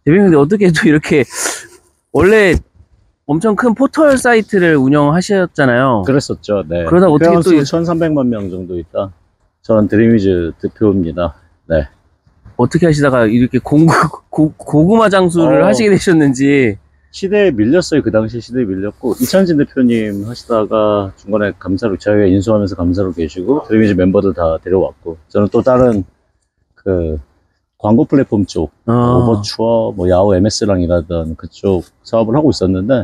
대표님, 근데 어떻게 또 이렇게, 원래 엄청 큰 포털 사이트를 운영하셨잖아요. 그랬었죠. 네. 그러다 어떻게 또 1300만 명 정도 있다. 저는 드림위즈 대표입니다. 네. 어떻게 하시다가 이렇게 고구마 장수를 하시게 되셨는지. 시대에 밀렸어요. 그 당시 시대에 밀렸고, 이찬진 대표님 하시다가 중간에 감사로, 저희가 인수하면서 감사로 계시고, 드림위즈 멤버들 다 데려왔고, 저는 또 다른 그 광고 플랫폼 쪽, 오버추어, 뭐 야후 MS랑 일하던 그쪽 사업을 하고 있었는데,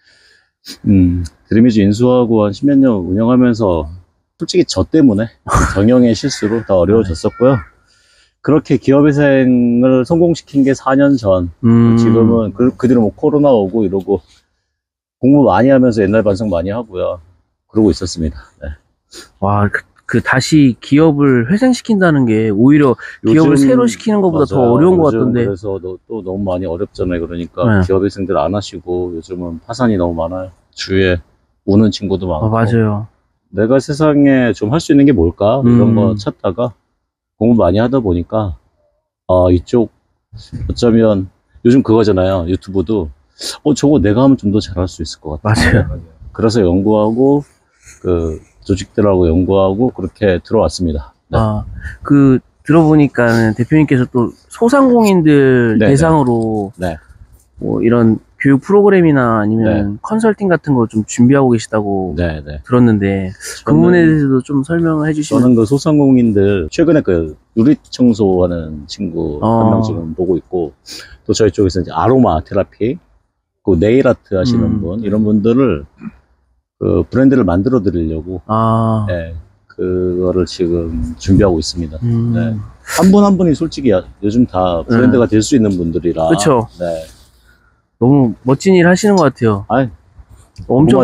드림위즈 인수하고 한 10몇 년 운영하면서 솔직히 저 때문에 경영의 실수로 더 어려워졌었고요. 그렇게 기업회생을 성공시킨 게 4년 전. 지금은 그 뒤로 뭐 코로나 오고 이러고 공부 많이 하면서 옛날 반성 많이 하고요. 그러고 있었습니다. 네. 와, 다시 기업을 회생시킨다는 게 오히려 기업을 새로 시키는 것보다 더 어려운 것 같던데. 그래서 또 너무 많이 어렵잖아요. 그러니까 기업회생들 안 하시고 요즘은 파산이 너무 많아요. 주위에 우는 친구도 많고. 맞아요. 내가 세상에 좀 할 수 있는 게 뭘까? 이런 거 찾다가 공부 많이 하다 보니까 이쪽 어쩌면 요즘 그거잖아요. 유튜브도 저거 내가 하면 좀 더 잘할 수 있을 것 같아요. 맞아요. 그래서 연구하고 그 조직들하고 연구하고 그렇게 들어왔습니다. 네. 들어보니까는 대표님께서 또 소상공인들 네네. 대상으로 네. 뭐 이런 교육 프로그램이나 아니면 컨설팅 같은 거 좀 준비하고 계시다고 들었는데 그 부분에 대해서도 좀 설명을 해주시면. 저는 그 소상공인들 최근에 그 유리 청소하는 친구 한 명 지금 보고 있고, 또 저희 쪽에서 이제 아로마 테라피, 그 네일 아트 하시는 분, 이런 분들을 그 브랜드를 만들어 드리려고 네, 그거를 지금 준비하고 있습니다. 네. 한 분 한 분이 솔직히 요즘 다 브랜드가 될 수 있는 분들이라. 그렇죠. 네. 너무 멋진 일 하시는 것 같아요. 엄청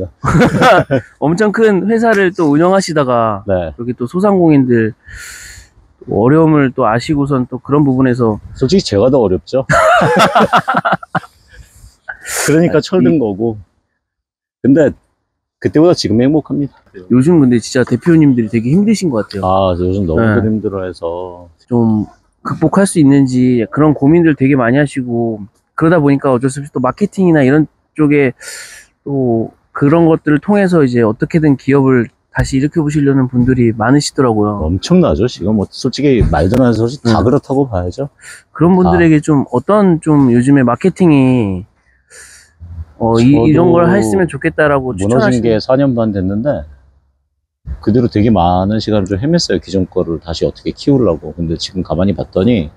엄청 큰 회사를 또 운영하시다가 여기 또 소상공인들 어려움을 또 아시고선 또 그런 부분에서 솔직히 제가 더 어렵죠. 그러니까 철든 거고. 근데 그때보다 지금 행복합니다. 요즘 근데 진짜 대표님들이 되게 힘드신 것 같아요. 요즘 너무 힘들어해서 좀 극복할 수 있는지 그런 고민들 되게 많이 하시고, 그러다 보니까 어쩔 수 없이 또 마케팅이나 이런 쪽에 또 그런 것들을 통해서 이제 어떻게든 기업을 다시 일으켜 보시려는 분들이 많으시더라고요. 엄청나죠. 지금 뭐 솔직히 말도 안 해서 다 그렇다고 봐야죠. 그런 분들에게 좀 어떤 좀 요즘에 마케팅이 이런 걸 했으면 좋겠다라고 무너진 게 4년 반 됐는데 그대로 되게 많은 시간을 좀 헤맸어요. 기존 거를 다시 어떻게 키우려고. 근데 지금 가만히 봤더니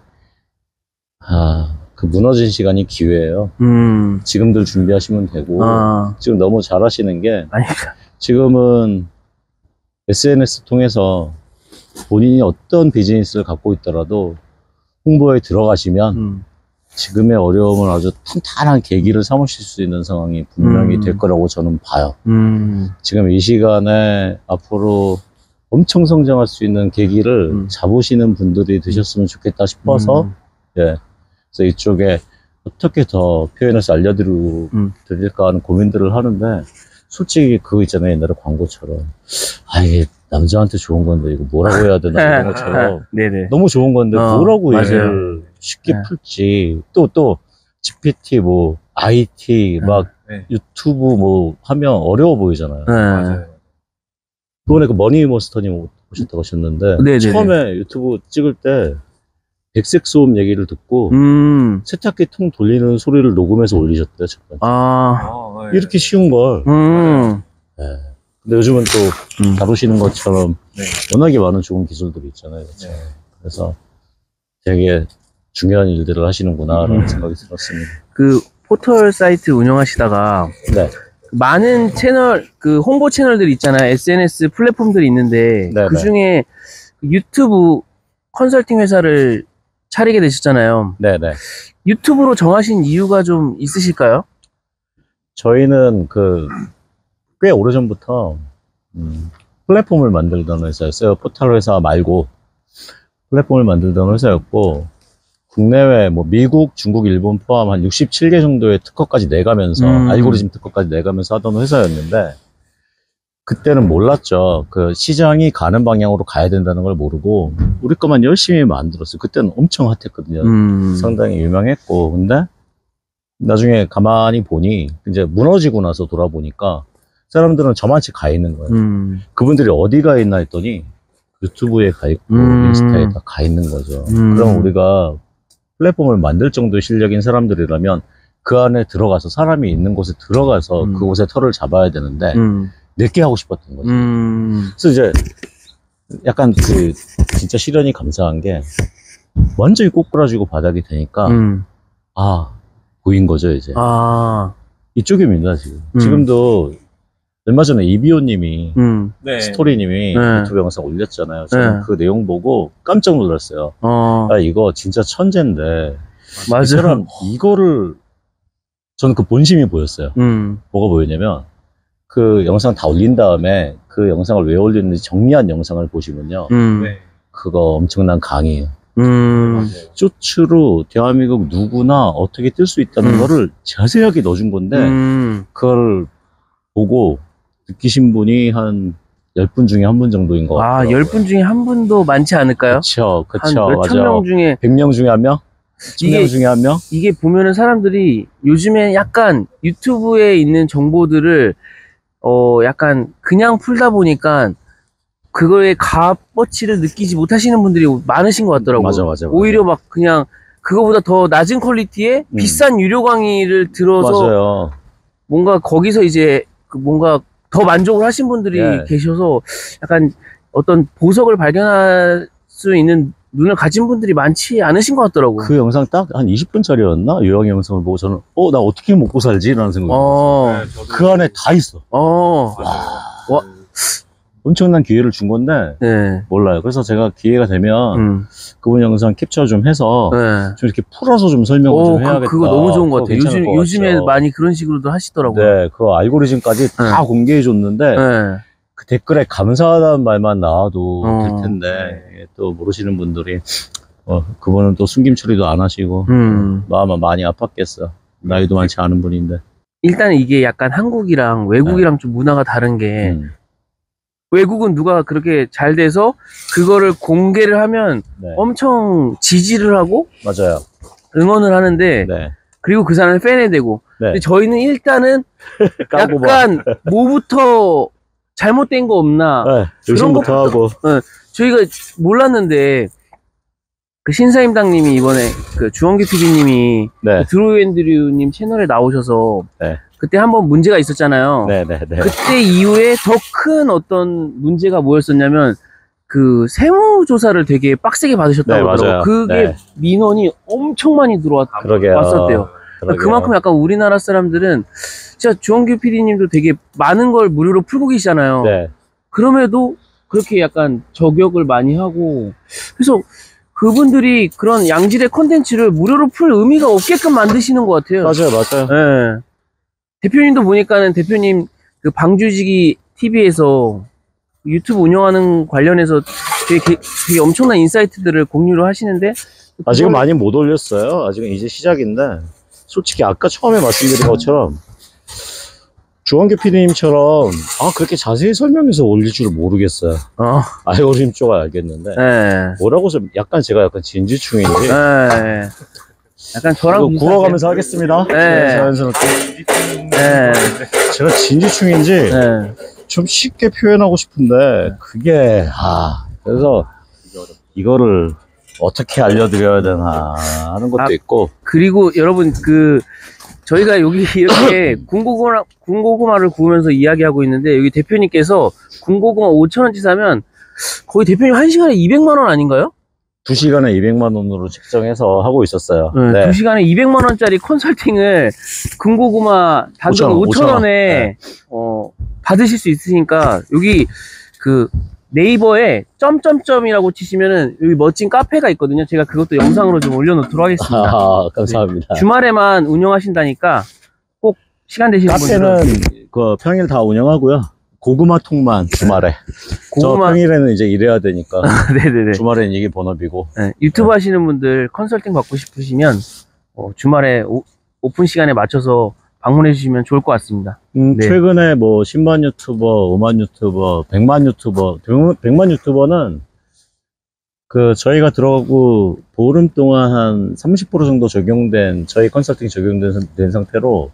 그 무너진 시간이 기회예요. 지금들 준비하시면 되고, 지금 너무 잘하시는 게, 지금은 SNS 통해서 본인이 어떤 비즈니스를 갖고 있더라도 홍보에 들어가시면 지금의 어려움을 아주 탄탄한 계기를 삼으실 수 있는 상황이 분명히 될 거라고 저는 봐요. 지금 이 시간에 앞으로 엄청 성장할 수 있는 계기를 잡으시는 분들이 되셨으면 좋겠다 싶어서, 그래서 이쪽에 어떻게 더 표현해서 알려드릴까 하는 고민들을 하는데, 솔직히 그거 있잖아요. 옛날에 광고처럼. 이게 남자한테 좋은 건데 이거 뭐라고 해야 되나 이런 것처럼. 너무 좋은 건데 뭐라고 얘기를 쉽게 풀지. 또 GPT 뭐 IT 막 유튜브 뭐 하면 어려워 보이잖아요. 맞아요. 그번에 그 머니머스터님 오셨다고 하셨는데, 처음에 유튜브 찍을 때 백색 소음 얘기를 듣고 세탁기 통 돌리는 소리를 녹음해서 올리셨대요. 첫 번째. 이렇게 쉬운 걸. 근데 요즘은 또 다루시는 것처럼 워낙에 많은 좋은 기술들이 있잖아요. 그래서 되게 중요한 일들을 하시는구나 라는 생각이 들었습니다. 그 포털 사이트 운영하시다가 많은 채널, 그 홍보 채널들 있잖아요. SNS 플랫폼들이 있는데 그 중에 유튜브 컨설팅 회사를 차리게 되셨잖아요. 유튜브로 정하신 이유가 좀 있으실까요? 저희는 꽤 오래전부터 플랫폼을 만들던 회사였어요. 포털 회사 말고 플랫폼을 만들던 회사였고, 국내외 뭐 미국, 중국, 일본 포함 한 67개 정도의 특허까지 내가면서 알고리즘 특허까지 내가면서 하던 회사였는데, 그때는 몰랐죠. 그 시장이 가는 방향으로 가야 된다는 걸 모르고 우리 것만 열심히 만들었어요. 그때는 엄청 핫했거든요. 상당히 유명했고. 근데 나중에 가만히 보니 이제 무너지고 나서 돌아보니까 사람들은 저만치 가 있는 거예요. 그분들이 어디 가 있나 했더니 유튜브에 가 있고 인스타에 다 가 있는 거죠. 그럼 우리가 플랫폼을 만들 정도의 실력인 사람들이라면 그 안에 들어가서 사람이 있는 곳에 들어가서 그곳에 털을 잡아야 되는데 내게 하고 싶었던 거죠. 그래서 이제 약간 그 진짜 시련이 감사한 게 완전히 꼬꾸라지고 바닥이 되니까 아 보인 거죠 이제. 이쪽입니다 지금. 지금도 얼마 전에 이비호님이 네. 스토리님이 유튜브 영상 올렸잖아요. 저는 그 내용 보고 깜짝 놀랐어요. 아 이거 진짜 천재인데 맞아요. 이 사람 이거를 저는 그 본심이 보였어요. 뭐가 보였냐면 그 영상 다 올린 다음에 그 영상을 왜 올렸는지 정리한 영상을 보시면요. 네. 그거 엄청난 강의예요. 쇼츠로 대한민국 누구나 어떻게 뜰 수 있다는 거를 자세하게 넣어준 건데 그걸 보고 느끼신 분이 한 10분 중에 한 분 정도인 것 같아요. 10분 중에 한 분도 많지 않을까요? 그쵸. 한 몇천 명 중에 100명 중에 한 명? 1000명 중에 한 명? 이게 보면은 사람들이 요즘에 약간 유튜브에 있는 정보들을 약간 그냥 풀다 보니까 그거의 값어치를 느끼지 못하시는 분들이 많으신 것 같더라고요. 맞아. 오히려 막 그냥 그거보다 더 낮은 퀄리티의 비싼 유료 강의를 들어서 맞아요. 뭔가 거기서 이제 뭔가 더 만족을 하신 분들이 계셔서 약간 어떤 보석을 발견할 수 있는 눈을 가진 분들이 많지 않으신 것 같더라고요. 그 영상 딱 한 20분짜리였나? 요양 영상을 보고 저는 나 어떻게 먹고 살지? 라는 생각이 들었어요. 그 안에 다 있어. 와. 엄청난 기회를 준 건데 몰라요. 그래서 제가 기회가 되면 그분 영상 캡처 좀 해서 좀 이렇게 풀어서 좀 설명을 좀 해야겠다. 그거 너무 좋은 것 같아요. 요즘에 많이 그런 식으로도 하시더라고요. 네, 그 알고리즘까지 다 공개해 줬는데 그 댓글에 감사하다는 말만 나와도 될 텐데 또 모르시는 분들이 그분은 또 숨김 처리도 안 하시고 마음은 많이 아팠겠어. 나이도 많지 않은 분인데. 일단 이게 약간 한국이랑 외국이랑 좀 문화가 다른 게 외국은 누가 그렇게 잘 돼서 그거를 공개를 하면 엄청 지지를 하고 맞아요. 응원을 하는데 그리고 그 사람을 팬해대고 근데 저희는 일단은 약간 뭐부터 잘못된 거 없나 그런 것부터 하고 저희가 몰랐는데 그 신사임당님이 이번에 그 주원규 PD님이 그 드로우 앤드류님 채널에 나오셔서 그때 한번 문제가 있었잖아요. 그때 이후에 더 큰 어떤 문제가 뭐였었냐면 그 세무조사를 되게 빡세게 받으셨다고 하더라고요. 그게 민원이 엄청 많이 왔었대요. 그만큼 약간 우리나라 사람들은 진짜 주원규 PD님도 되게 많은 걸 무료로 풀고 계시잖아요. 그럼에도 그렇게 약간 저격을 많이 하고 그래서 그분들이 그런 양질의 콘텐츠를 무료로 풀 의미가 없게끔 만드시는 것 같아요. 맞아요. 대표님도 보니까는 대표님 그 방주지기 TV에서 유튜브 운영하는 관련해서 되게 엄청난 인사이트들을 공유를 하시는데 아직은 많이 못 올렸어요. 아직은 이제 시작인데 솔직히 아까 처음에 말씀드린 것처럼 주원규 PD님처럼 그렇게 자세히 설명해서 올릴 줄을 모르겠어요. 알고리즘 쪽은 알겠는데 뭐라고 좀 약간 제가 약간 진지충인지 약간 저랑 구워가면서 하겠습니다. 자연스럽게 제가 진지충인지 좀 쉽게 표현하고 싶은데 그게 그래서 이거를 어떻게 알려드려야 되나 하는 것도 있고 그리고 여러분 저희가 여기 이렇게 군고구마를 구우면서 이야기하고 있는데 여기 대표님께서 군고구마 5,000원치 사면 거의 대표님 1시간에 200만원 아닌가요? 2시간에 200만원으로 책정해서 하고 있었어요. 2시간에 200만원짜리 컨설팅을 군고구마 단돈 5,000원에 받으실 수 있으니까 여기 그 네이버에 점점점이라고 치시면은 여기 멋진 카페가 있거든요. 제가 그것도 영상으로 좀 올려놓도록 하겠습니다. 감사합니다. 주말에만 운영하신다니까 꼭 시간 되시는 분들은 카페는 그 평일 다 운영하고요. 고구마통만 주말에. 저 평일에는 이제 일해야 되니까. 주말에는 이게 본업이고. 유튜브 하시는 분들 컨설팅 받고 싶으시면 주말에 오픈 시간에 맞춰서 방문해 주시면 좋을 것 같습니다. 네. 최근에 뭐 10만 유튜버, 5만 유튜버, 100만 유튜버, 100만 유튜버는 그 저희가 들어가고 보름 동안 한 30% 정도 적용된 저희 컨설팅 적용된 상태로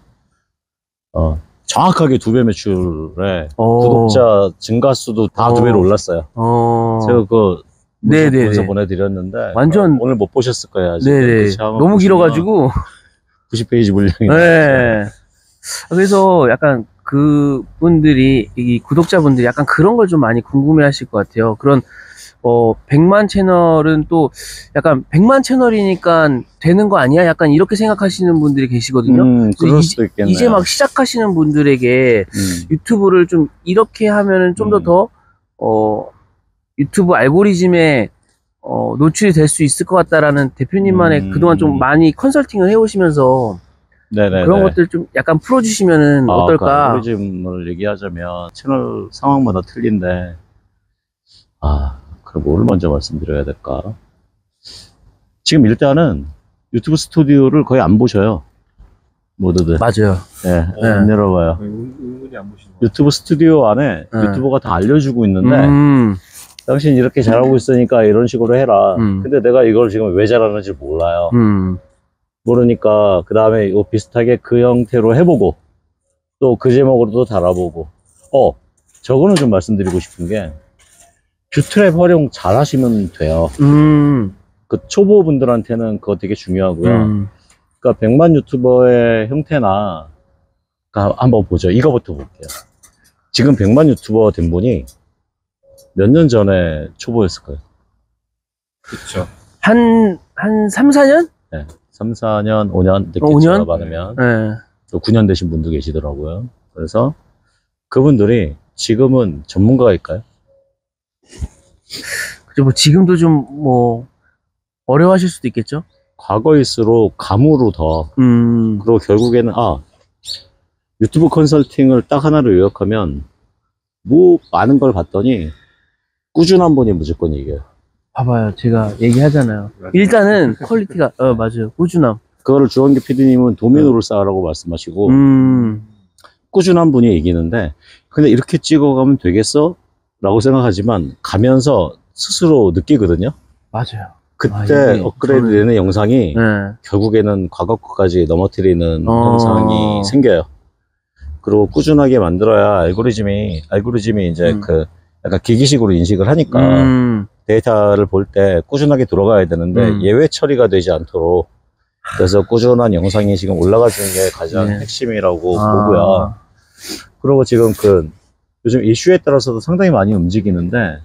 정확하게 2배 매출에 구독자 증가 수도 다 2배로 올랐어요. 제가 그 문서 보내드렸는데 완전 오늘 못 보셨을 거예요. 아직. 네네. 너무 길어가지고 90페이지 분량이. 네. 그래서 약간 그분들이 이 구독자분들이 약간 그런 걸 좀 많이 궁금해하실 것 같아요. 그런 100만 채널은 또 약간 100만 채널이니까 되는 거 아니야? 약간 이렇게 생각하시는 분들이 계시거든요. 그럴 수도 있겠네요. 이제 막 시작하시는 분들에게 유튜브를 좀 이렇게 하면은 좀 더 유튜브 알고리즘에 노출이 될 수 있을 것 같다라는 대표님만의 그동안 좀 많이 컨설팅을 해오시면서 그런 것들 좀 약간 풀어주시면은 어떨까? 알고리즘을 얘기하자면 채널 상황마다 틀린데 그럼 뭘 먼저 말씀드려야 될까? 지금 일단은 유튜브 스튜디오를 거의 안 보셔요. 모두들. 맞아요. 안 열어봐요. 은근히 안 보시는 거예요. 유튜브 스튜디오 안에 유튜버가 다 알려주고 있는데 당신 이렇게 잘하고 있으니까 이런 식으로 해라. 근데 내가 이걸 지금 왜 잘하는지 몰라요. 모르니까 그 다음에 이거 비슷하게 그 형태로 해보고 또 그 제목으로도 달아보고 저거는 좀 말씀드리고 싶은 게 뷰트랩 활용 잘 하시면 돼요. 그 초보분들한테는 그거 되게 중요하고요. 그러니까 100만 유튜버의 형태나 한번 보죠. 이거부터 볼게요. 지금 100만 유튜버 된 분이 몇 년 전에 초보였을까요? 그쵸. 한 3, 4년? 네. 3, 4년, 5년 됐겠죠. 5년? 많으면. 또 9년 되신 분도 계시더라고요. 그래서 그분들이 지금은 전문가일까요? 그죠, 뭐 지금도 좀 어려워하실 수도 있겠죠? 과거일수록 감으로 더 그리고 결국에는 유튜브 컨설팅을 딱 하나를 요약하면 많은 걸 봤더니 꾸준한 분이 무조건 이겨요. 봐봐요, 제가 얘기하잖아요. 일단은 퀄리티가 맞아요, 꾸준함. 그거를 주원기 PD님은 도미노를 쌓으라고 말씀하시고 꾸준한 분이 이기는데 근데 이렇게 찍어가면 되겠어? 라고 생각하지만 가면서 스스로 느끼거든요. 맞아요. 그때 업그레이드 되는 영상이 결국에는 과거 것까지 넘어뜨리는 현상이 생겨요. 그리고 꾸준하게 만들어야 알고리즘이 이제 약간 기기식으로 인식을 하니까 데이터를 볼 때 꾸준하게 들어가야 되는데 예외 처리가 되지 않도록 그래서 꾸준한 영상이 지금 올라가주는 게 가장 핵심이라고 보고요. 그리고 지금 요즘 이슈에 따라서도 상당히 많이 움직이는데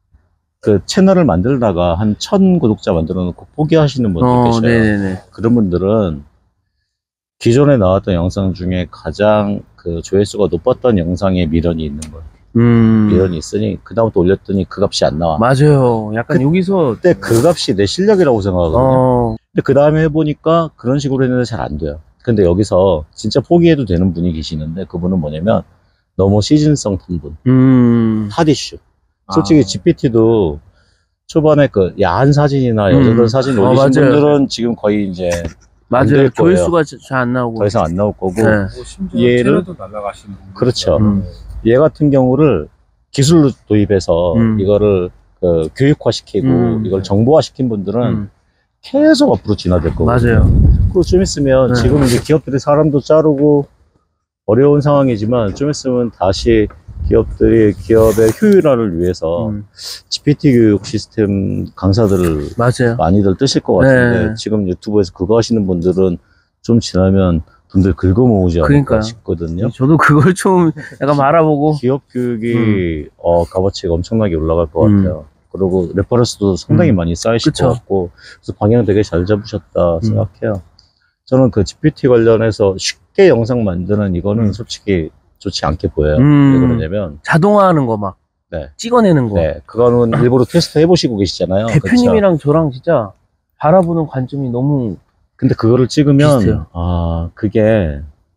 채널을 만들다가 한 1000 구독자 만들어 놓고 포기하시는 분들 계셔요. 네네네. 그런 분들은 기존에 나왔던 영상 중에 가장 조회수가 높았던 영상에 미련이 있는 거예요. 미련이 있으니 그 다음부터 올렸더니 그 값이 안 나와. 맞아요. 약간 여기서 그때 그 값이 내 실력이라고 생각하거든요. 근데 그 다음에 해보니까 그런 식으로 했는데 잘 안 돼요. 근데 여기서 진짜 포기해도 되는 분이 계시는데 그분은 뭐냐면 너무 시즌성 탄 분. 핫 이슈. 솔직히 GPT도 초반에 야한 사진이나 여자들 사진 올리신 분들은 지금 거의 이제 맞아요. 조회수가 잘 안 나오고 더 이상 안 나올 거고 심지어 채널도 날아가시는 분들. 그렇죠. 얘 같은 경우를 기술로 도입해서 이거를 교육화시키고 이걸 정보화시킨 분들은 계속 앞으로 진화될 거고. 맞아요. 그리고 좀 있으면 지금 이제 기업들이 사람도 자르고 어려운 상황이지만 좀 있으면 다시 기업의 효율화를 위해서 GPT 교육 시스템 강사들을 많이들 뜨실 것 같은데 지금 유튜브에서 그거 하시는 분들은 좀 지나면 돈들 긁어모으지 않을까 싶거든요. 저도 그걸 좀 약간 알아보고 기업 교육이 값어치가 엄청나게 올라갈 것 같아요. 그리고 레퍼런스도 상당히 많이 쌓이실 것 같고 그래서 방향 되게 잘 잡으셨다 생각해요. 저는 GPT 관련해서 쉽게 영상 만드는 이거는 솔직히 좋지 않게 보여요. 왜 그러냐면 자동화하는 거 막 찍어내는 거. 그거는 일부러 테스트 해보시고 계시잖아요. 대표님이랑 저랑 진짜 바라보는 관점이 너무 근데 그거를 찍으면 비슷해요. 그게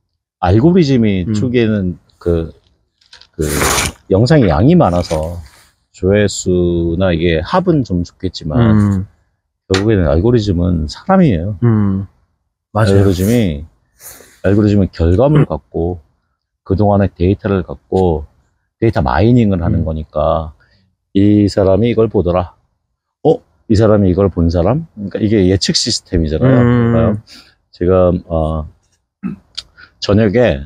알고리즘이 초기에는 영상이 양이 많아서 조회수나 이게 합은 좀 좋겠지만 결국에는 알고리즘은 사람이에요. 맞아요. 알고리즘이 알고리즘은 결과물을 갖고 그동안의 데이터를 갖고 데이터 마이닝을 하는 거니까 이 사람이 이걸 보더라. 이 사람이 이걸 본 사람? 그러니까 이게 예측 시스템이잖아요. 그러니까 지금 저녁에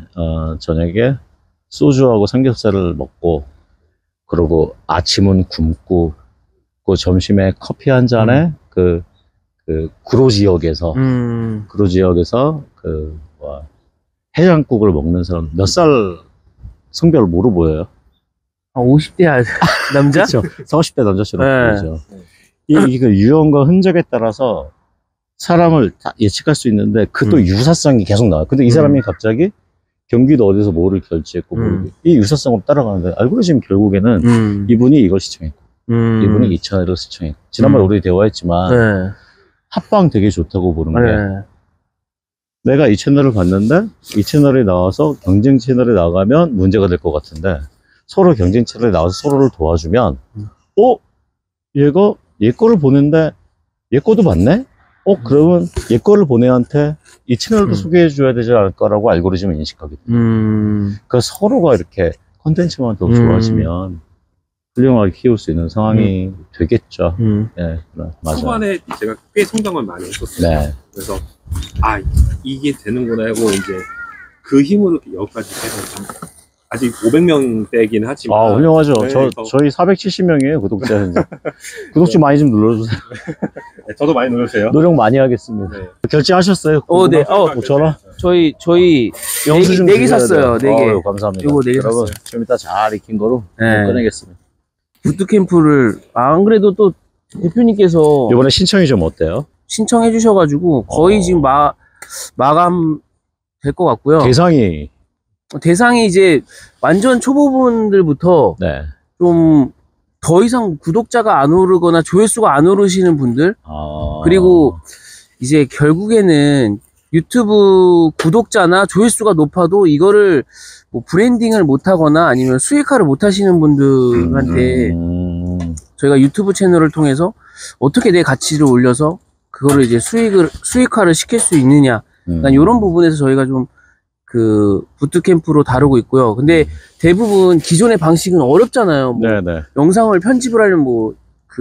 소주하고 삼겹살을 먹고 그리고 아침은 굶고 그 점심에 커피 한 잔에 그 구로 지역에서 해장국을 먹는 사람 몇 살 성별 뭐로 보여요? 50대 남자? 그렇죠. 40대 남자처럼 보이죠. 이게 유형과 흔적에 따라서 사람을 다 예측할 수 있는데 그 또 유사성이 계속 나와요. 근데 이 사람이 갑자기 경기도 어디서 뭐를 결제했고 이 유사성으로 따라가는데 알고리즘 결국에는 이분이 이걸 시청했고 이분이 이 채널을 시청했고 지난번에 우리 대화했지만 합방 되게 좋다고 보는 게 내가 이 채널을 봤는데 이 채널에 나와서 경쟁 채널에 나가면 문제가 될 것 같은데 서로 경쟁 채널에 나와서 서로를 도와주면 얘가 얘 거를 보는데 얘 거도 봤네? 그러면 얘 거를 본 애한테 이 채널도 소개해 줘야 되지 않을까라고 알고리즘을 인식하거든요. 그래서 서로가 이렇게 컨텐츠만 더 좋아지면 훌륭하게 키울 수 있는 상황이 되겠죠. 네, 맞아요. 초반에 제가 꽤 성장을 많이 했었어요. 네. 그래서 이게 되는구나 하고 이제 그 힘으로 여기까지 해서 아직 500명대긴 하지만 훌륭하죠. 네, 저희 470명이에요 구독자. 구독 좀 많이 좀 눌러주세요. 네, 저도 많이 눌러주세요. 노력 많이 하겠습니다. 네. 결제하셨어요? 네. 저랑 저희 영수증 4개 샀어요. 4개. 감사합니다. 요거 4개 여러분, 샀어요. 좀 이따 잘 익힌 거로 꺼내겠습니다. 부트캠프를 안 그래도 또 대표님께서 이번에 신청이 좀 어때요? 신청해 주셔가지고 거의 지금 마감 될 것 같고요. 대상이 이제 완전 초보분들부터 좀 더 이상 구독자가 안 오르거나 조회수가 안 오르시는 분들 그리고 이제 결국에는 유튜브 구독자나 조회수가 높아도 이거를 뭐 브랜딩을 못하거나 아니면 수익화를 못하시는 분들한테 저희가 유튜브 채널을 통해서 어떻게 내 가치를 올려서 그거를 이제 수익화를 시킬 수 있느냐 이런 부분에서 저희가 좀 그 부트캠프로 다루고 있고요. 근데 대부분 기존의 방식은 어렵잖아요. 영상을 편집을 하려면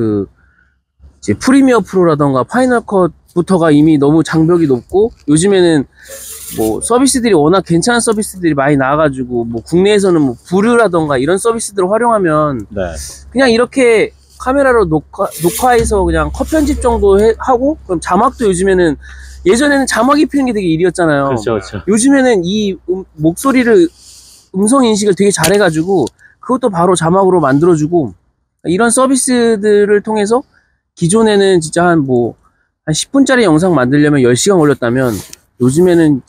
이제 프리미어 프로라던가 파이널 컷부터가 이미 너무 장벽이 높고 요즘에는 뭐 서비스들이 워낙 괜찮은 서비스들이 많이 나와가지고 뭐 국내에서는 뭐 부류라던가 이런 서비스들을 활용하면 그냥 이렇게 카메라로 녹화해서 그냥 컷 편집 정도 하고 그럼 자막도 요즘에는 예전에는 자막 입히는 게 되게 일이었잖아요. 그렇죠. 요즘에는 이 목소리를 음성 인식을 되게 잘해가지고 그것도 바로 자막으로 만들어주고 이런 서비스들을 통해서 기존에는 진짜 한 10분짜리 영상 만들려면 10시간 걸렸다면 요즘에는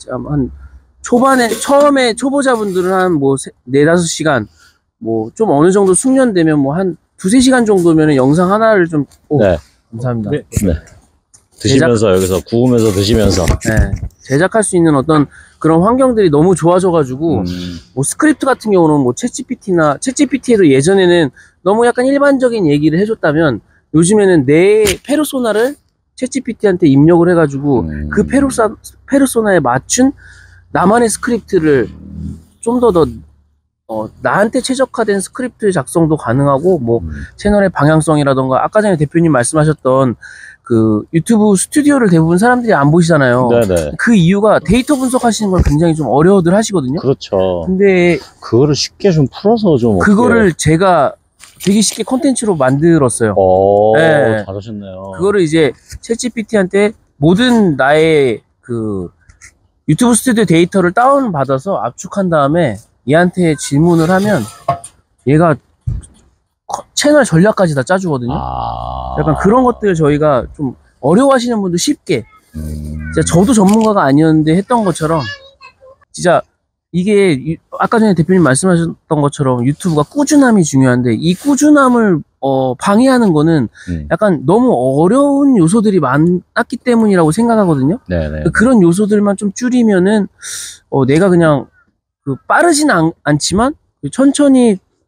처음에 초보자분들은 한 4-5시간 좀 어느 정도 숙련되면 한 2-3시간 정도면 영상 하나를 좀 감사합니다. 드시면서 여기서 구우면서 드시면서 제작할 수 있는 어떤 그런 환경들이 너무 좋아져가지고 스크립트 같은 경우는 챗GPT에도 예전에는 너무 약간 일반적인 얘기를 해줬다면 요즘에는 내 페르소나를 챗GPT한테 입력을 해가지고 그 페르소나에 맞춘 나만의 스크립트를 좀 더 나한테 최적화된 스크립트 작성도 가능하고 채널의 방향성이라던가 아까 전에 대표님 말씀하셨던 그 유튜브 스튜디오를 대부분 사람들이 안 보시잖아요. 그 이유가 데이터 분석하시는 걸 굉장히 좀 어려워들 하시거든요. 그렇죠. 근데 그거를 쉽게 좀 풀어서 좀 그거를 제가 되게 쉽게 콘텐츠로 만들었어요. 잘하셨네요. 그거를 이제 챗GPT한테 모든 나의 그 유튜브 스튜디오 데이터를 다운받아서 압축한 다음에 얘한테 질문을 하면 얘가 채널 전략까지 다 짜주거든요. 약간 그런 것들 저희가 좀 어려워하시는 분도 쉽게 진짜 저도 전문가가 아니었는데 했던 것처럼 진짜 이게 아까 전에 대표님 말씀하셨던 것처럼 유튜브가 꾸준함이 중요한데 이 꾸준함을 방해하는 거는 약간 너무 어려운 요소들이 많았기 때문이라고 생각하거든요. 그런 요소들만 좀 줄이면은 내가 그냥 빠르진 않지만 천천히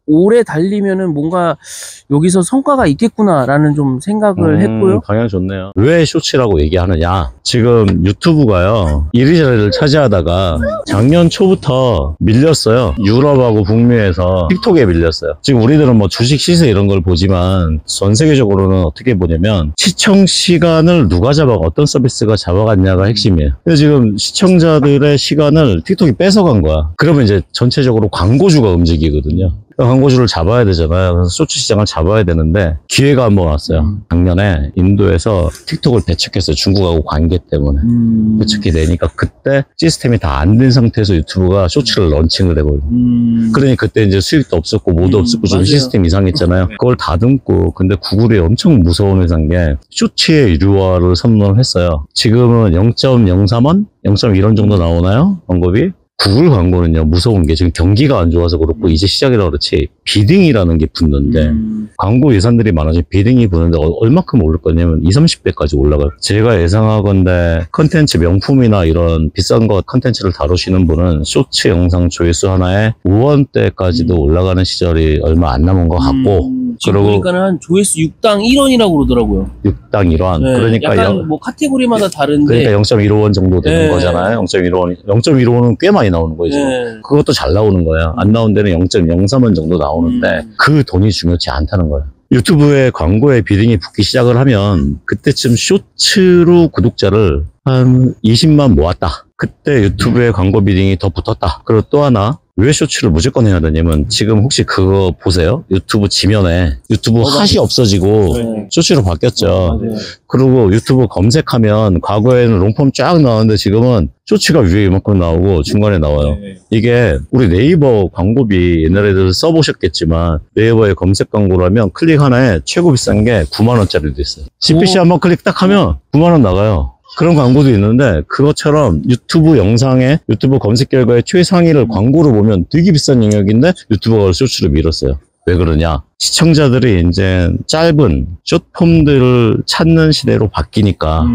오래 달리면은 뭔가 여기서 성과가 있겠구나라는 좀 생각을 했고요. 방향 좋네요. 왜 쇼츠라고 얘기하느냐? 지금 유튜브가요, 이리저리를 차지하다가 작년 초부터 밀렸어요. 유럽하고 북미에서 틱톡에 밀렸어요. 지금 우리들은 뭐 주식 시세 이런 걸 보지만 전 세계적으로는 어떻게 보냐면 시청 시간을 누가 어떤 서비스가 잡아갔냐가 핵심이에요. 근데 지금 시청자들의 시간을 틱톡이 뺏어간 거야. 그러면 이제 전체적으로 광고주가 움직이거든요. 광고주를 잡아야 되잖아요. 그래서 쇼츠 시장을 잡아야 되는데 기회가 한번 왔어요. 작년에 인도에서 틱톡을 배척했어요. 중국하고 관계 때문에 배척이 되니까 그때 시스템이 다 안 된 상태에서 유튜브가 쇼츠를 런칭을 해버려요. 그러니 그때 이제 수익도 없었고 뭐도 없었고 좀 시스템 이상했잖아요. 그걸 다듬고, 근데 구글이 엄청 무서운 회사인 게 쇼츠의 유료화를 선언을 했어요. 지금은 0.03원? 0.1원 정도 나오나요? 광고비? 구글 광고는요, 무서운 게 지금 경기가 안 좋아서 그렇고 이제 시작이라 그렇지 비딩이라는 게 붙는데 광고 예산들이 많아지면 비딩이 붙는데 얼마큼 오를 거냐면 20, 30배까지 올라가요. 제가 예상하건대 컨텐츠 명품이나 이런 비싼 거 컨텐츠를 다루시는 분은 쇼츠 영상 조회수 하나에 5원대까지도 올라가는 시절이 얼마 안 남은 것 같고 지금 보니까는 한 조회수 6당 1원이라고 그러더라고요. 6당 1원. 네, 그러니까 약간 뭐 카테고리마다 다른데. 그러니까 0.15원 정도 되는 네. 거잖아요. 0.15원. 0.15원은 꽤 많이 나오는 거예요. 네. 그것도 잘 나오는 거예요. 안 나온 데는 0.03원 정도 나오는데 그 돈이 중요치 않다는 거예요. 유튜브에 광고에 비딩이 붙기 시작을 하면 그때쯤 쇼츠로 구독자를 한 20만 모았다. 그때 유튜브에 광고 비딩이 더 붙었다. 그리고 또 하나, 왜 쇼츠를 무조건 해야 되냐면 지금 혹시 그거 보세요? 유튜브 지면에 유튜브 핫이 없어지고 네. 쇼츠로 바뀌었죠. 네. 그리고 유튜브 검색하면 과거에는 롱폼 쫙 나왔는데 지금은 쇼츠가 위에 이만큼 나오고 중간에 나와요. 네. 이게 우리 네이버 광고비 옛날에도 써보셨겠지만 네이버에 검색 광고를 하면 클릭 하나에 최고 비싼 게 9만 원짜리도 있어요. CPC 한번 클릭 딱 하면 9만 원 나가요. 그런 광고도 있는데 그것처럼 유튜브 영상에 유튜브 검색 결과의 최상위를 광고로 보면 되게 비싼 영역인데 유튜버가 쇼츠로 밀었어요. 왜 그러냐? 시청자들이 이제 짧은 숏폼들을 찾는 시대로 바뀌니까.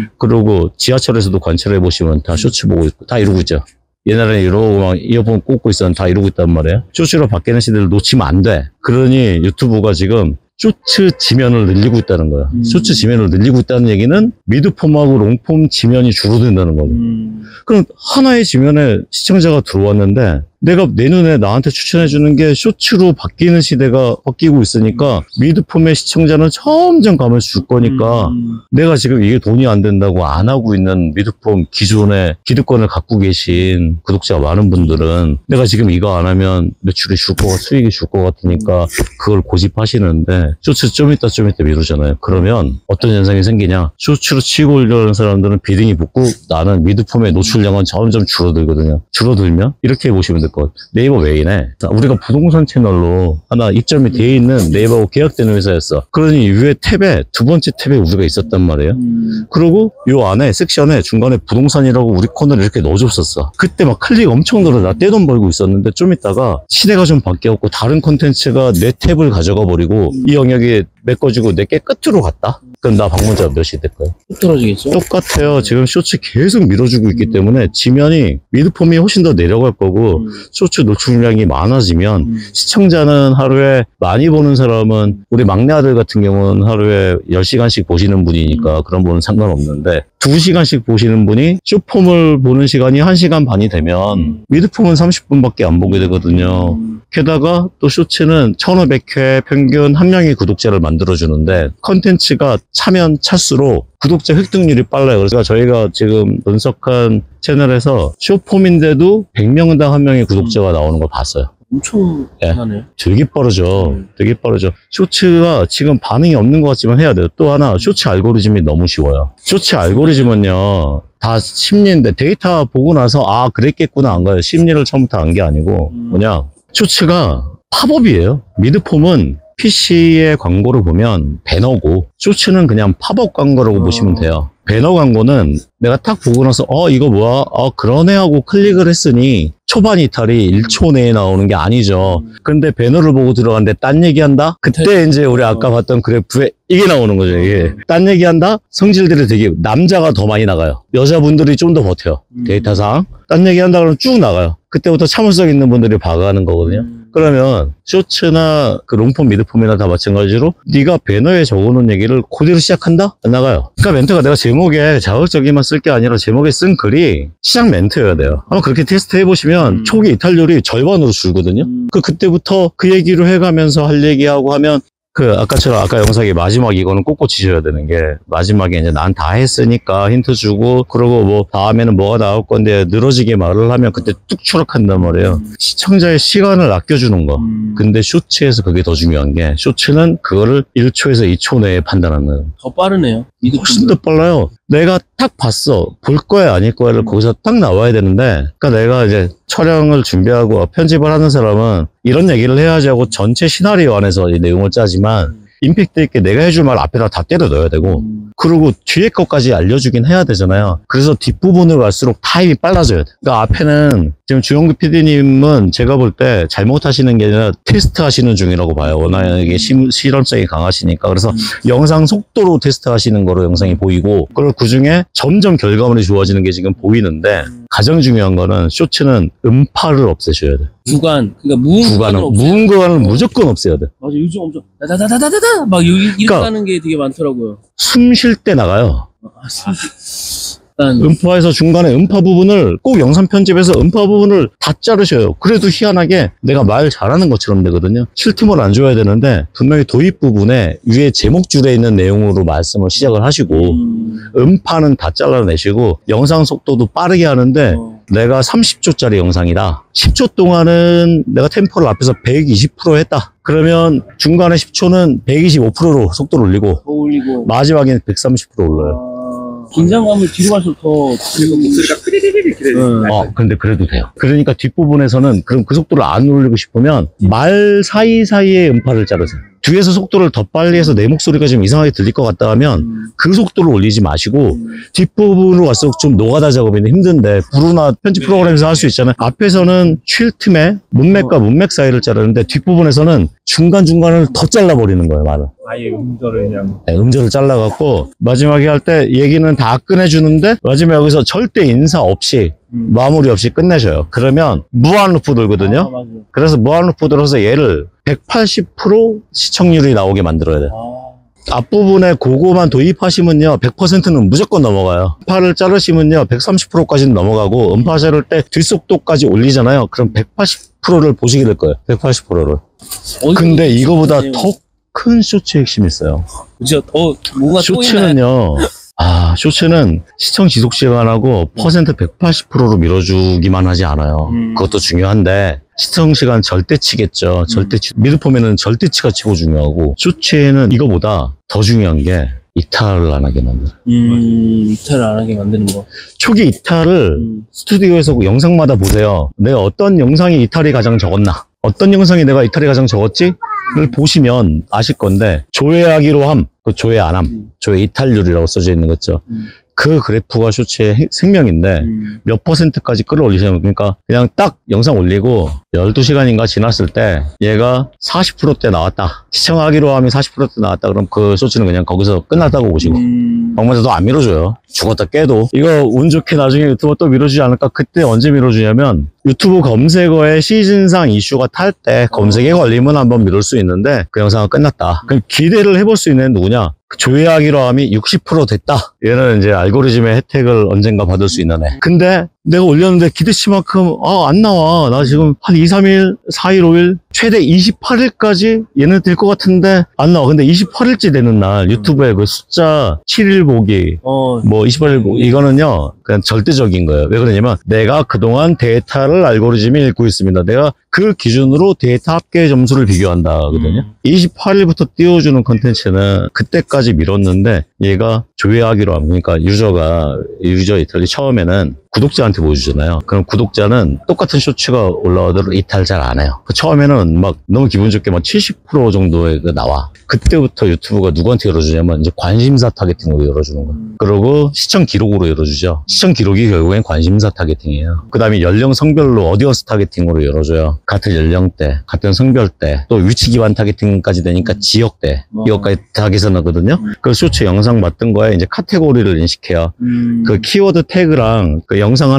그리고 지하철에서도 관찰해 보시면 다 쇼츠 보고 있고 다 이러고 있죠. 옛날에는 이러고 막 이어폰 꽂고 있었는데 다 이러고 있단 말이에요. 쇼츠로 바뀌는 시대를 놓치면 안 돼. 그러니 유튜브가 지금 쇼츠 지면을 늘리고 있다는 거야. 쇼츠 지면을 늘리고 있다는 얘기는 미드폼하고 롱폼 지면이 줄어든다는 거고. 그럼 하나의 지면에 시청자가 들어왔는데 내가 내 눈에 나한테 추천해주는 게 쇼츠로 바뀌는 시대가 바뀌고 있으니까 미드폼의 시청자는 점점 가면 줄 거니까 내가 지금 이게 돈이 안 된다고 안 하고 있는 미드폼 기존의 기득권을 갖고 계신 구독자가 많은 분들은 내가 지금 이거 안 하면 매출이 줄 것 같아, 수익이 줄 것 같으니까 그걸 고집하시는데 쇼츠 좀 이따 미루잖아요. 그러면 어떤 현상이 생기냐? 쇼츠로 치고 올려는 사람들은 비딩이 붙고 나는 미드폼의 노출량은 점점 줄어들거든요. 줄어들면 이렇게 보시면 될 것 같아요. 네이버 외인에 우리가 부동산 채널로 하나 입점이 돼 있는 네이버하고 계약되는 회사였어. 그러니 위에 탭에 두 번째 탭에 우리가 있었단 말이에요. 그리고 요 안에 섹션에 중간에 부동산이라고 우리 코너를 이렇게 넣어줬었어. 그때 막 클릭 엄청 늘어. 나 떼돈 벌고 있었는데 좀 있다가 시대가 좀 바뀌었고 다른 콘텐츠가 내 탭을 가져가 버리고 이 영역이 메꿔지고 내 게 끝으로 갔다? 그럼 나 방문자 몇이 될까요? 떨어지겠죠? 똑같아요. 지금 쇼츠 계속 밀어주고 있기 때문에 지면이 미드폼이 훨씬 더 내려갈 거고 쇼츠 노출량이 많아지면 시청자는 하루에 많이 보는 사람은 우리 막내 아들 같은 경우는 하루에 10시간씩 보시는 분이니까 그런 분은 상관없는데 2시간씩 보시는 분이 쇼폼을 보는 시간이 1시간 반이 되면 미드폼은 30분밖에 안 보게 되거든요. 게다가 또 쇼츠는 1500회 평균 한 명의 구독자를 만들어주는데 컨텐츠가 차면 찰수록 구독자 획득률이 빨라요. 그래서 저희가 지금 분석한 채널에서 쇼폼인데도 100명당 한 명의 구독자가 나오는 걸 봤어요. 엄청 하네요. 되게 빠르죠. 되게 빠르죠. 쇼츠가 지금 반응이 없는 것 같지만 해야 돼요. 또 하나 쇼츠 알고리즘이 너무 쉬워요. 쇼츠 알고리즘은요. 다 심리인데 데이터 보고 나서 아 그랬겠구나 안 가요. 심리를 처음부터 안 게 아니고 뭐냐. 쇼츠가 팝업이에요. 미드폼은 PC의 광고를 보면 배너고 쇼츠는 그냥 팝업 광고라고 보시면 돼요. 배너 광고는 내가 딱 보고 나서 이거 뭐야? 그러네 하고 클릭을 했으니 초반 이탈이 1초 내에 나오는 게 아니죠. 근데 배너를 보고 들어갔는데 딴 얘기한다? 그때 이제 우리 아까 봤던 그래프에 이게 나오는 거죠. 이게 딴 얘기한다? 성질들이 되게 남자가 더 많이 나가요. 여자분들이 좀 더 버텨요. 데이터상 딴 얘기한다 그러면 쭉 나가요. 그때부터 참을성 있는 분들이 봐가는 거거든요. 그러면 쇼츠나 그 롱폼, 미드폼이나 다 마찬가지로 네가 배너에 적어놓은 얘기를 그대로 시작한다? 안 나가요. 그러니까 멘트가 내가 제목에 자극적이만 쓸 게 아니라 제목에 쓴 글이 시작 멘트여야 돼요. 한번 그렇게 테스트 해보시면 초기 이탈률이 절반으로 줄거든요. 그때부터 그 얘기로 해가면서 할 얘기하고 하면 아까처럼 아까 영상의 마지막 이거는 꼭 꽂히셔야 되는 게 마지막에 이제 난 다 했으니까 힌트 주고 그러고 뭐 다음에는 뭐가 나올 건데 늘어지게 말을 하면 그때 뚝 추락한단 말이에요. 시청자의 시간을 아껴주는 거. 근데 쇼츠에서 그게 더 중요한 게 쇼츠는 그거를 1초에서 2초 내에 판단하는 거예요. 더 빠르네요. 훨씬 더 빨라요. 내가 딱 봤어. 볼 거야 아닐 거야를 거기서 딱 나와야 되는데 그러니까 내가 이제 촬영을 준비하고 편집을 하는 사람은 이런 얘기를 해야지 하고 전체 시나리오 안에서 이 내용을 짜지만 임팩트 있게 내가 해줄 말 앞에다 다 때려 넣어야 되고 그리고 뒤에 것까지 알려주긴 해야 되잖아요. 그래서 뒷부분으로 갈수록 타임이 빨라져야 돼. 그러니까 앞에는 지금 주영규 PD님은 제가 볼 때 잘못하시는 게 아니라 테스트 하시는 중이라고 봐요. 워낙에 실험성이 강하시니까. 그래서 영상 속도로 테스트 하시는 거로 영상이 보이고 그리고 그중에 점점 결과물이 좋아지는 게 지금 보이는데 가장 중요한 거는 쇼츠는 음파를 없애셔야 돼. 그러니까 무은 구간을 무조건 없애야 돼. 맞아, 요즘 엄청 다다다다다다 막 이렇게 그러니까 하는 게 되게 많더라고요. 숨 쉴 때 나가요. 음파에서 중간에 음파 부분을 꼭 영상 편집에서 음파 부분을 다 자르셔요. 그래도 희한하게 내가 말 잘하는 것처럼 되거든요. 쉴 틈을 안 줘야 되는데 분명히 도입 부분에 위에 제목줄에 있는 내용으로 말씀을 시작을 하시고 음파는 다 잘라내시고 영상 속도도 빠르게 하는데 내가 30초짜리 영상이다. 10초 동안은 내가 템포를 앞에서 120% 했다. 그러면 중간에 10초는 125%로 속도를 올리고 마지막에는 130% 올려요. 긴장감을 뒤로 갈수록 더 목소리가 크리리리리 길어요. 근데 그래도 돼요. 그러니까 뒷부분에서는 그럼 그 속도를 안 올리고 싶으면 말 사이사이에 음파를 자르세요. 뒤에서 속도를 더 빨리 해서 내 목소리가 좀 이상하게 들릴 것 같다 하면 그 속도를 올리지 마시고 뒷부분으로 갈수록 좀 노가다 작업이 힘든데 브루나 편집 프로그램에서 할 수 있잖아요. 앞에서는 쉴 틈에 문맥과 문맥 사이를 자르는데 뒷부분에서는 중간중간을 더 잘라버리는 거예요, 말을. 아예 음절을 그냥. 네, 음절을 잘라갖고 마지막에 할 때 얘기는 다 끝내주는데 마지막에 여기서 절대 인사 없이 마무리 없이 끝내셔요. 그러면 무한 루프 돌거든요. 그래서 무한 루프 돌아서 얘를 180% 시청률이 나오게 만들어야 돼요. 앞부분에 그거만 도입하시면요 100%는 무조건 넘어가요. 음파를 자르시면요 130%까지는 넘어가고 음파 자를 때 뒷속도까지 올리잖아요. 그럼 180%를 보시게 될 거예요. 180%를. 근데 이거보다 더 큰 쇼츠 핵심이 있어요. 그죠? 뭐가 쇼츠는요. 쇼츠는 시청 지속 시간하고 퍼센트 180%로 밀어주기만 하지 않아요. 그것도 중요한데 시청 시간 절대치겠죠. 절대치. 미드폼에는 절대치가 최고 중요하고 쇼츠에는 이거보다 더 중요한 게 이탈을 안 하게 만드는. 이탈을 안 하게 만드는 거. 초기 이탈을 스튜디오에서 영상마다 보세요. 내가 어떤 영상이 이탈이 가장 적었나? 어떤 영상이 내가 이탈이 가장 적었지? 를 보시면 아실 건데 조회하기로 함, 조회 안 함, 조회 이탈률이라고 써져 있는 거죠. 그 그래프가 쇼츠의 생명인데 몇 퍼센트까지 끌어올리시면 그러니까 그냥 딱 영상 올리고 12시간인가 지났을 때 얘가 40%대 나왔다. 시청하기로 하면 40%대 나왔다. 그럼 그 쇼츠는 그냥 거기서 끝났다고 보시고 방문자도 안 밀어줘요. 죽었다 깨도. 이거 운 좋게 나중에 유튜버 또 밀어주지 않을까? 그때 언제 밀어주냐면 유튜브 검색어에 시즌상 이슈가 탈 때 검색에 걸리면 한번 밀을 수 있는데 그 영상은 끝났다. 그럼 기대를 해볼 수 있는 누구냐? 조회하기로 함이 60% 됐다. 얘는 이제 알고리즘의 혜택을 언젠가 받을 수 있는 애. 근데 내가 올렸는데 기대치만큼 안 나와. 나 지금 한 2, 3일, 4일, 5일 최대 28일까지 얘는 될 것 같은데 안 나와. 근데 28일째 되는 날 유튜브에 그 숫자 7일 보기 뭐 28일 보기 이거는요 그냥 절대적인 거예요. 왜 그러냐면 내가 그동안 데이터를 알고리즘이 읽고 있습니다. 내가 그 기준으로 데이터 합계 점수를 비교한다 하거든요. 28일부터 띄워주는 컨텐츠는 그때까지 밀었는데 얘가 조회하기로 하면 그러니까 유저 이탈이 처음에는 구독자한테 보여주잖아요. 그럼 구독자는 똑같은 쇼츠가 올라오더라도 이탈 잘 안 해요. 처음에는 막 너무 기분 좋게 막 70% 정도의 나와. 그때부터 유튜브가 누구한테 열어주냐면 이제 관심사 타겟팅으로 열어주는 거예요. 그리고 시청 기록으로 열어주죠. 시청 기록이 결국엔 관심사 타겟팅이에요. 그 다음에 연령 성별로 어디어스 타겟팅으로 열어줘요. 같은 연령대, 같은 성별대, 또 위치 기반 타겟팅까지 되니까 지역대 이것까지 타겟을 하거든요. 그 쇼츠 영상 봤던 거에 이제 카테고리를 인식해요. 그 키워드 태그랑 그 영상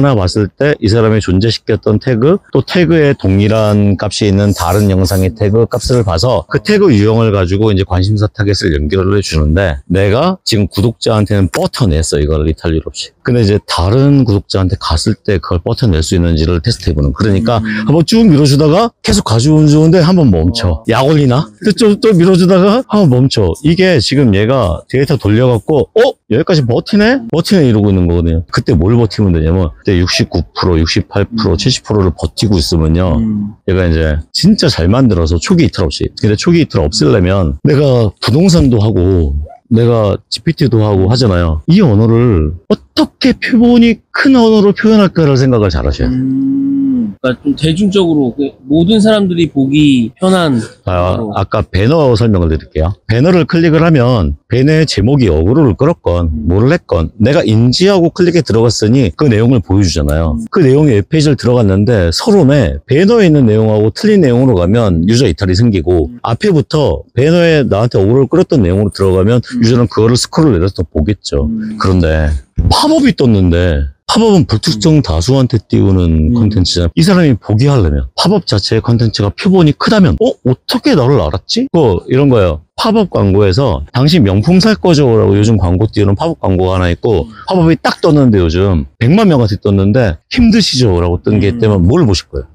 하나 봤을 때 이 사람이 존재시켰던 태그, 또 태그에 동일한 값이 있는 다른 영상의 태그 값을 봐서 그 태그 유형을 가지고 이제 관심사 타겟을 연결을 해주는데, 내가 지금 구독자한테는 뻗어냈어, 이걸 이탈률 없이. 근데 이제 다른 구독자한테 갔을 때 그걸 뻗어낼 수 있는지를 테스트해보는. 그러니까 한번 쭉 밀어주다가 계속 가져오면 좋은데 한번 멈춰. 약 올리나? 또 밀어주다가 한번 멈춰. 이게 지금 얘가 데이터 돌려갖고 여기까지 버티네 이러고 있는 거거든요. 그때 뭘 버티면 되냐면, 그때 69%, 68%, 70%를 버티고 있으면요, 얘가 이제 진짜 잘 만들어서 초기 이탈 없이. 근데 초기 이탈 없애려면 내가 부동산도 하고 내가 GPT도 하고 하잖아요. 이 언어를 어떻게 표본이 큰 언어로 표현할까를 생각을 잘 하셔야 돼요. 그러니까 좀 대중적으로 모든 사람들이 보기 편한. 아까 배너 설명을 드릴게요. 배너를 클릭을 하면 배너의 제목이 어그로를 끌었건 뭐를 했건 내가 인지하고 클릭에 들어갔으니 그 내용을 보여주잖아요. 그 내용이 웹페이지를 들어갔는데 서론에 배너에 있는 내용하고 틀린 내용으로 가면 유저 이탈이 생기고, 앞에부터 배너에 나한테 어그로를 끌었던 내용으로 들어가면 유저는 그거를 스크롤 내려서 보겠죠. 그런데 팝업이 떴는데, 팝업은 불특정 다수한테 띄우는 컨텐츠잖아요. 이 사람이 보기 하려면 팝업 자체의 컨텐츠가 표본이 크다면 어떻게 너를 알았지? 이런 거예요. 팝업 광고에서 당신 명품 살 거죠? 라고 요즘 광고 띄우는 팝업 광고가 하나 있고, 팝업이 딱 떴는데 요즘 100만 명한테 떴는데 힘드시죠? 라고 뜬 게 있다면 뭘 보실 거예요?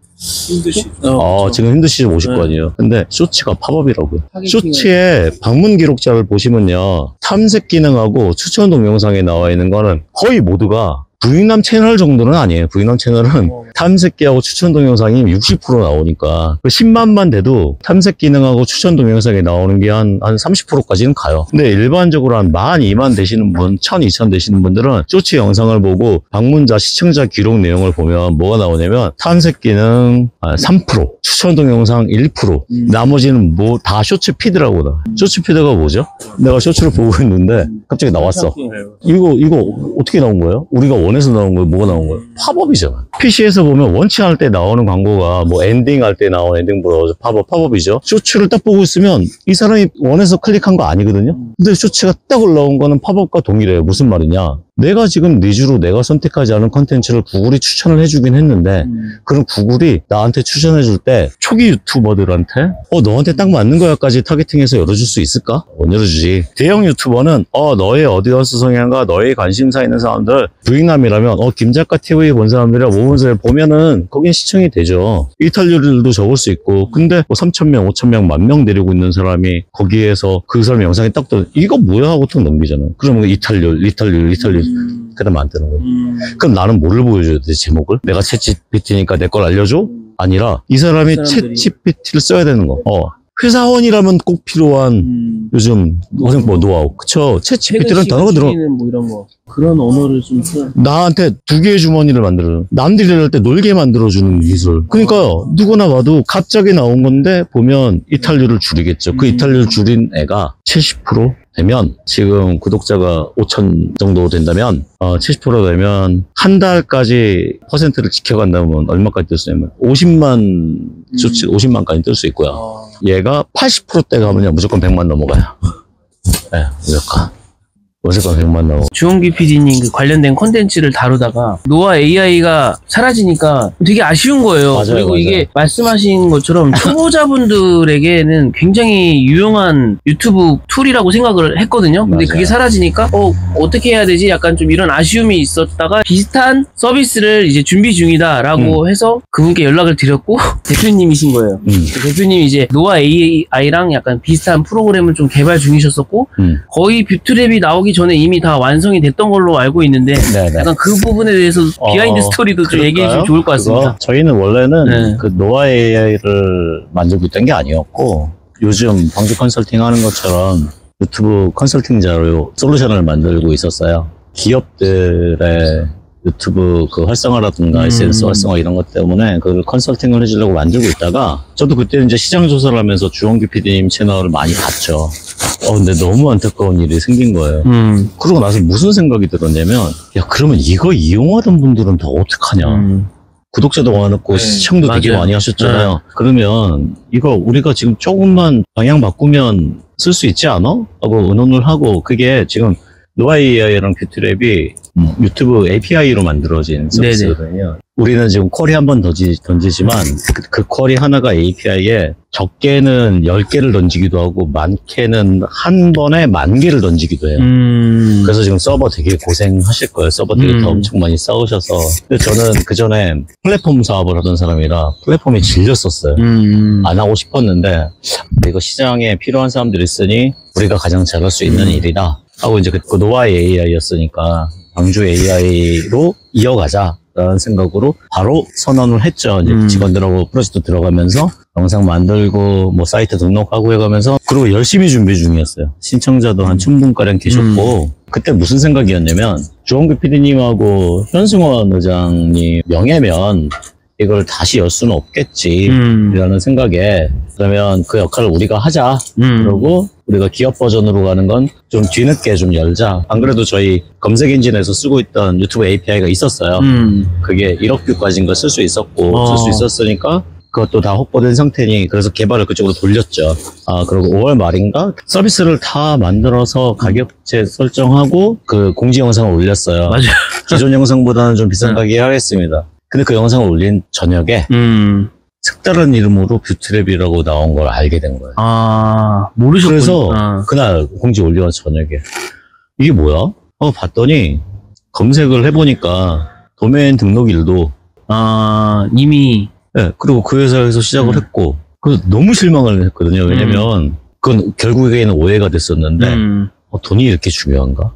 힘드시죠. 지금 힘드시죠? 보실 거 아니에요. 근데 쇼츠가 팝업이라고요. 쇼츠의 방문 기록자를 보시면요, 탐색 기능하고 추천 동영상에 나와 있는 거는 거의 모두가 부익남 채널 정도는 아니에요. 부익남 채널은 탐색기하고 추천 동영상이 60% 나오니까 그 10만만 돼도 탐색 기능하고 추천 동영상이 나오는 게 한 30%까지는 가요. 근데 일반적으로 한 12,000 되시는 분, 1,000, 2,000 되시는 분들은 쇼츠 영상을 보고 방문자, 시청자 기록 내용을 보면 뭐가 나오냐면, 탐색 기능 3%, 추천 동영상 1%, 나머지는 뭐 다 쇼츠 피드라고 나. 쇼츠 피드가 뭐죠? 내가 쇼츠를 보고 있는데 갑자기 나왔어. 이거 어떻게 나온 거예요? 우리가 원에서 나온 거예요? 뭐가 나온 거예요? 팝업이잖아. PC에서 보면 원치 않을 때 나오는 광고가 뭐 엔딩 할 때 나오는 엔딩보다 팝업이죠. 쇼츠를 딱 보고 있으면 이 사람이 원에서 클릭한 거 아니거든요. 근데 쇼츠가 딱 올라온 거는 팝업과 동일해요. 무슨 말이냐? 내가 지금 니즈로 내가 선택하지 않은 컨텐츠를 구글이 추천을 해주긴 했는데, 그럼 구글이 나한테 추천해줄 때 초기 유튜버들한테 너한테 딱 맞는 거야까지 타겟팅해서 열어줄 수 있을까? 못 열어주지. 대형 유튜버는 너의 어디언스 성향과 너의 관심사 있는 사람들, 부익남이라면 김작가 TV 본 사람들이랑 모범사를 보면은 거긴 시청이 되죠. 이탈률도 적을 수 있고. 근데 3,000명, 5,000명, 10,000명 데리고 있는 사람이 거기에서 그 사람 영상이 딱 떠, 이거 뭐야 하고 또 넘기잖아요. 그러면 이탈률 그러면 안 되는 거예요. 그럼 나는 뭐를 보여줘야 돼, 제목을? 내가 챗GPT니까 내 걸 알려줘? 아니라 이 사람이 챗GPT를 써야 되는 거. 회사원이라면 꼭 필요한 요즘 노하우. 그쵸? 챗GPT는 단어가 들어. 뭐 이런 거. 그런 언어를 좀 써. 나한테 2개의 주머니를 만들어. 남들이 할 때 놀게 만들어주는 기술. 그러니까 누구나 봐도 갑자기 나온 건데 보면 이탈률을 줄이겠죠. 그 이탈률 줄인 애가 70% 되면, 지금 구독자가 5,000 정도 된다면 70% 되면 한 달까지 퍼센트를 지켜간다면 얼마까지 뜰 수 있냐면 50만까지 뜰 수 있고요. 얘가 80%대 가면요 무조건 100만 넘어가요. 네, 무조건 100만 넘어. 주홍기 PD님 그 관련된 콘텐츠를 다루다가 노아 AI가 사라지니까 되게 아쉬운 거예요. 맞아요, 그리고 맞아요. 이게 말씀하신 것처럼 초보자분들에게는 굉장히 유용한 유튜브 툴이라고 생각을 했거든요. 근데 맞아요. 그게 사라지니까 어떻게 해야 되지? 약간 좀 이런 아쉬움이 있었다가 비슷한 서비스를 이제 준비 중이다라고 해서 그분께 연락을 드렸고 대표님이신 거예요. 대표님이 이제 노아 AI랑 약간 비슷한 프로그램을 좀 개발 중이셨었고 거의 뷰트랩이 나오기 전에 이미 다 완성이 됐던 걸로 알고 있는데, 네네. 약간 그 부분에 대해서 비하인드 스토리도 좀 얘기해 주시면 좋을 것 같습니다. 저희는 원래는 그 노아 AI를 만들고 있던 게 아니었고, 요즘 방주 컨설팅 하는 것처럼 유튜브 컨설팅자로 솔루션을 만들고 있었어요. 기업들의 유튜브 그 활성화라든가 SNS 활성화 이런 것 때문에 그걸 컨설팅을 해주려고 만들고 있다가, 저도 그때 이제 시장 조사를 하면서 주홍기 PD님 채널을 많이 봤죠. 근데 너무 안타까운 일이 생긴 거예요. 그러고 나서 무슨 생각이 들었냐면, 야, 그러면 이거 이용하던 분들은 더 어떡하냐. 구독자도 많았고 시청도 맞아요. 되게 많이 하셨잖아요. 그러면 이거 우리가 지금 조금만 방향 바꾸면 쓸 수 있지 않아? 하고 의논을 하고, 그게 지금 노아 AI랑 뷰티랩이 유튜브 API로 만들어진 서비스거든요. 우리는 지금 쿼리 한 번 던지지만 그 쿼리 하나가 API에 적게는 10개를 던지기도 하고 많게는 한 번에 10,000개를 던지기도 해요. 그래서 지금 서버 되게 고생하실 거예요. 서버 데이터 엄청 많이 쌓으셔서. 근데 저는 그 전에 플랫폼 사업을 하던 사람이라 플랫폼이 질렸었어요. 안 하고 싶었는데 이거 시장에 필요한 사람들이 있으니 우리가 가장 잘할 수 있는 일이다 하고 이제 그 노아 AI였으니까 광주 AI로 이어가자라는 생각으로 바로 선언을 했죠. 이제 직원들하고 프로젝트 들어가면서 영상 만들고 뭐 사이트 등록하고 해가면서 그리고 열심히 준비 중이었어요. 신청자도 한 1000분가량 계셨고 그때 무슨 생각이었냐면 주원규 PD님하고 현승원 의장님 명예면 이걸 다시 열 수는 없겠지 라는 생각에 그러면 그 역할을 우리가 하자 그러고 우리가 기업 버전으로 가는 건 좀 뒤늦게 좀 열자. 안 그래도 저희 검색 엔진에서 쓰고 있던 유튜브 API가 있었어요. 그게 1억 뷰까지인 걸 쓸 수 있었고 쓸 수 있었으니까 그것도 다 확보된 상태니 그래서 개발을 그쪽으로 돌렸죠. 그리고 5월 말인가 서비스를 다 만들어서 가격제 설정하고 그 공지 영상을 올렸어요. 맞아요. 기존 영상보다는 좀 비싼 가격에 하겠습니다. 근데 그 영상을 올린 저녁에 색다른 이름으로 뷰티랩이라고 나온 걸 알게 된 거예요. 모르셨군요. 그래서 그날 공지 올리고 저녁에 이게 뭐야? 봤더니 검색을 해보니까 도메인 등록일도 이미 네, 그리고 그 회사에서 시작을 했고 그래서 너무 실망을 했거든요. 왜냐면 그건 결국에는 오해가 됐었는데 돈이 이렇게 중요한가?